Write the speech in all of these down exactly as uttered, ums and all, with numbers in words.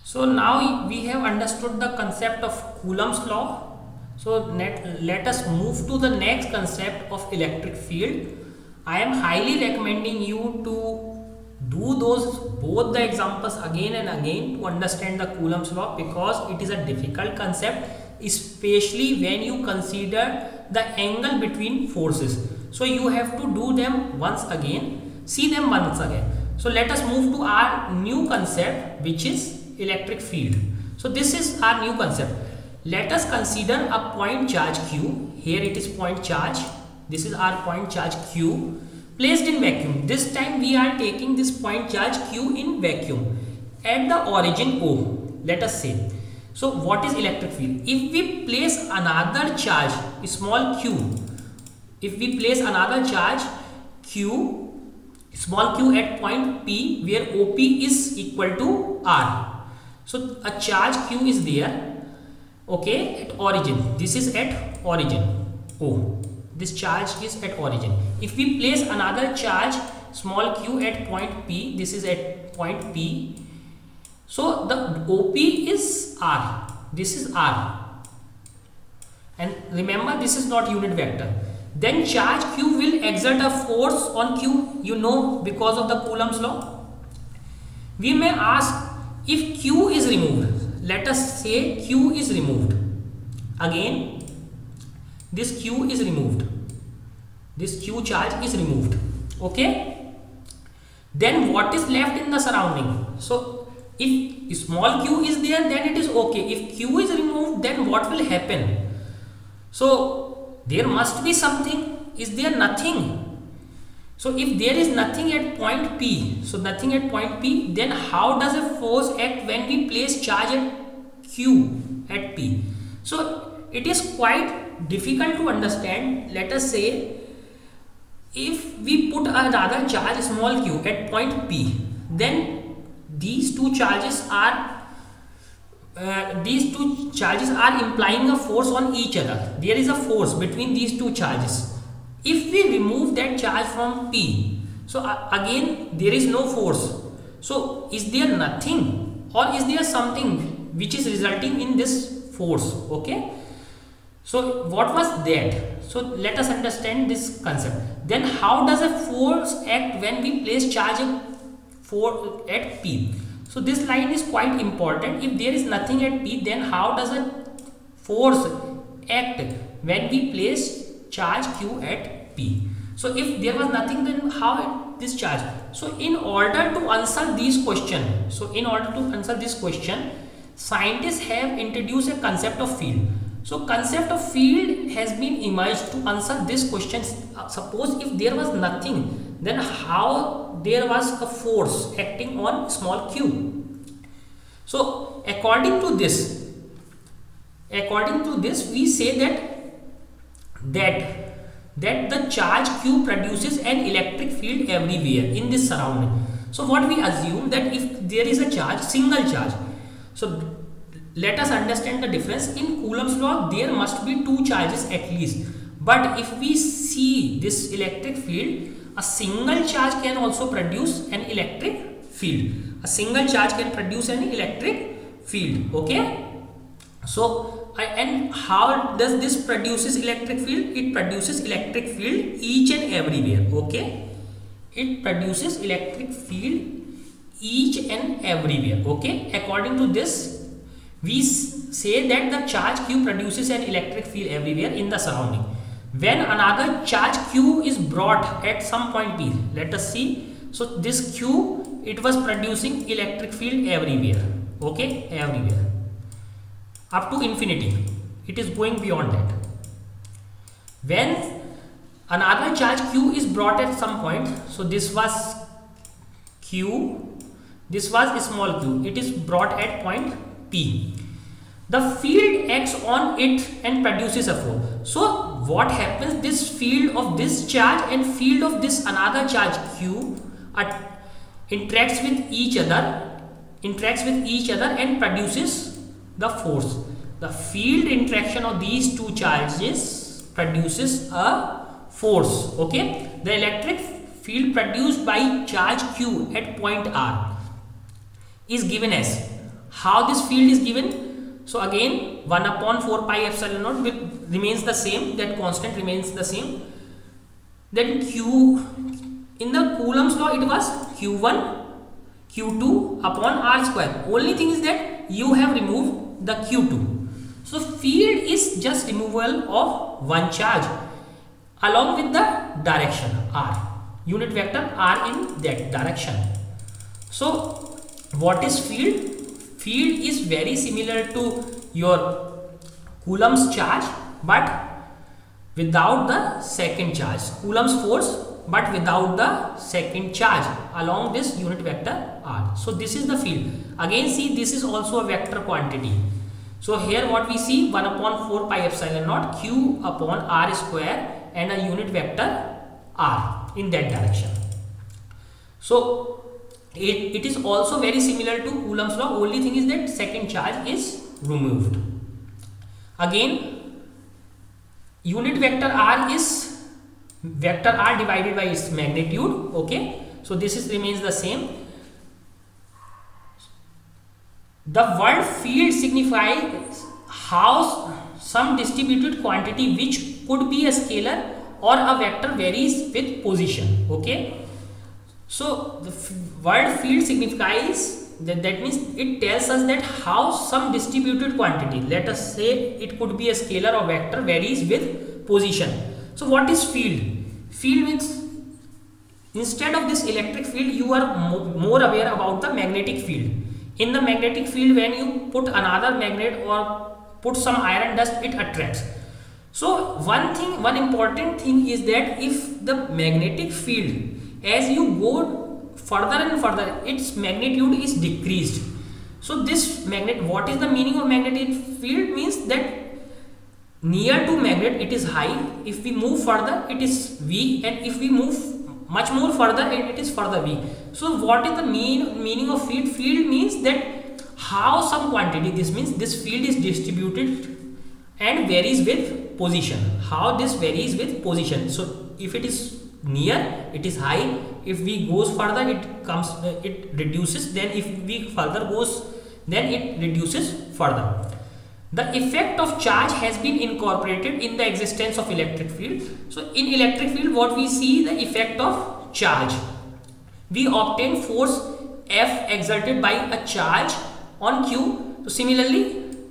So now we have understood the concept of Coulomb's law. So let, let us move to the next concept of electric field. I am highly recommending you to do those both the examples again and again to understand the Coulomb's law, because it is a difficult concept, especially when you consider the angle between forces. So you have to do them once again, see them once again. So let us move to our new concept, which is electric field. So this is our new concept. Let us consider a point charge Q. Here it is point charge. This is our point charge Q placed in vacuum. This time we are taking this point charge Q in vacuum at the origin O, let us say. So what is electric field? If we place another charge, small q, if we place another charge Q, small q at point P, where O P is equal to R. So a charge Q is there, okay, at origin. This is at origin O. This charge is at origin. If we place another charge small q at point P, this is at point P. So the O P is R. This is R. And remember, this is not unit vector. Then charge Q will exert a force on Q, you know, because of the Coulomb's law. We may ask, if Q is removed, let us say Q is removed. Again, this Q is removed. This Q charge is removed. Okay. Then what is left in the surrounding? So if small q is there, then it is okay. If Q is removed, then what will happen? So there must be something. Is there nothing? So if there is nothing at point P, so nothing at point P, then how does a force act when we place charge at Q at P? So it is quite difficult to understand. Let us say if we put another charge small q at point P, then these two charges are uh, these two charges are implying a force on each other. There is a force between these two charges. If we remove that charge from P, so uh, again there is no force. So is there nothing, or is there something which is resulting in this force? Okay. So what was that? So let us understand this concept. Then how does a force act when we place charge for at P? So this line is quite important. If there is nothing at P, then how does a force act when we place charge Q at P? So if there was nothing, then how this charge? So in order to answer these questions, so in order to answer this question, scientists have introduced a concept of field. So concept of field has been emerged to answer this question. Suppose if there was nothing, then how there was a force acting on small q? So according to this, according to this, we say that that that the charge Q produces an electric field everywhere in this surrounding. So what we assume, that if there is a charge, single charge, so let us understand the difference. In Coulomb's law, there must be two charges at least. But if we see this electric field, a single charge can also produce an electric field. A single charge can produce an electric field. Okay. So, and how does this produces electric field? It produces electric field each and everywhere. Okay. It produces electric field each and everywhere. Okay. According to this, we say that the charge Q produces an electric field everywhere in the surrounding. When another charge Q is brought at some point P, let us see. So this Q, it was producing electric field everywhere. Okay, everywhere. Up to infinity. It is going beyond that. When another charge Q is brought at some point, so this was Q, this was small q, it is brought at point P. The field acts on it and produces a force. So what happens? This field of this charge and field of this another charge Q at, interacts with each other, interacts with each other and produces the force. The field interaction of these two charges produces a force. Okay. The electric field produced by charge Q at point R is given as How this field is given? So again one upon four pi epsilon naught will remains the same, that constant remains the same. Then q, in the Coulomb's law it was q one q two upon r square. Only thing is that you have removed the q two. So field is just removal of one charge along with the direction r, unit vector r in that direction. So what is field? Field is very similar to your Coulomb's charge but without the second charge, Coulomb's force but without the second charge along this unit vector r. So this is the field. Again see, this is also a vector quantity. So here what we see, one upon four pi epsilon naught q upon r square and a unit vector r in that direction. So It, it is also very similar to Coulomb's law, only thing is that second charge is removed. Again unit vector r is vector r divided by its magnitude. Okay, so this is remains the same. The word field signifies how some distributed quantity which could be a scalar or a vector varies with position. Okay, so the word field signifies that, that means it tells us that how some distributed quantity, let us say it could be a scalar or vector, varies with position. So what is field? Field means instead of this electric field you are mo more aware about the magnetic field. In the magnetic field, when you put another magnet or put some iron dust, it attracts. So one thing, one important thing is that if the magnetic field, as you go further and further, its magnitude is decreased. So this magnet, what is the meaning of magnetic field? Means that near to magnet it is high, if we move further it is V, and if we move much more further it is further V. So what is the mean meaning of field? Field means that how some quantity, this means this field is distributed and varies with position. How this varies with position? So if it is near, it is high, if we goes further it comes uh, it reduces, then if we further goes then it reduces further. The effect of charge has been incorporated in the existence of electric field. So in electric field what we see, the effect of charge, we obtain force F exerted by a charge on Q. So similarly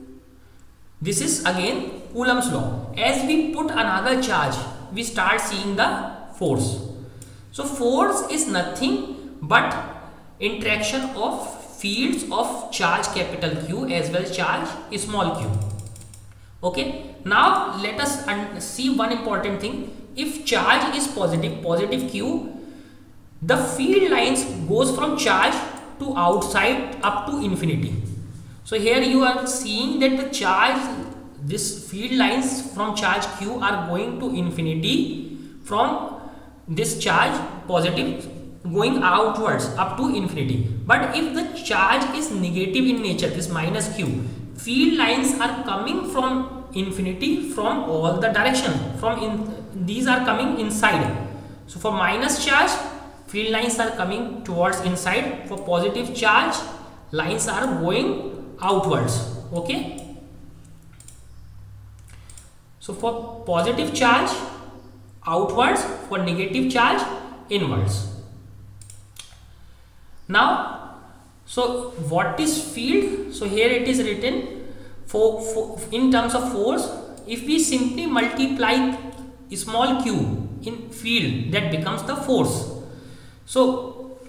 this is again Coulomb's law, as we put another charge we start seeing the force. So force is nothing but interaction of fields of charge capital Q as well as charge small q. Okay, now let us see one important thing. If charge is positive, positive Q, the field lines goes from charge to outside up to infinity. So here you are seeing that the charge, this field lines from charge Q are going to infinity from this charge positive going outwards up to infinity. But if the charge is negative in nature, this minus Q, field lines are coming from infinity from all the direction, from in these are coming inside. So for minus charge, field lines are coming towards inside. For positive charge, lines are going outwards. Okay, so for positive charge outwards, for negative charge inwards. Now, so what is field? So here it is written for, for in terms of force. If we simply multiply small q in field, that becomes the force. So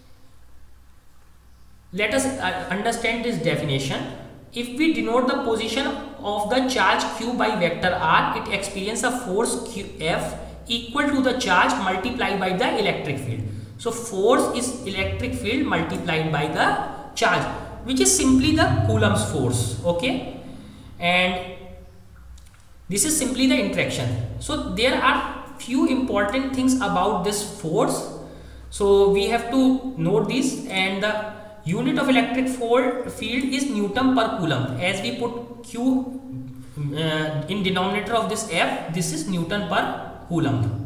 let us uh, understand this definition. If we denote the position of the charge q by vector r, it experiences a force q F equal to the charge multiplied by the electric field. So force is electric field multiplied by the charge, which is simply the Coulomb's force. Okay, and this is simply the interaction. So there are few important things about this force. So we have to note this, and the unit of electric field is Newton per Coulomb. As we put Q uh, in denominator of this F, this is Newton per Coulomb.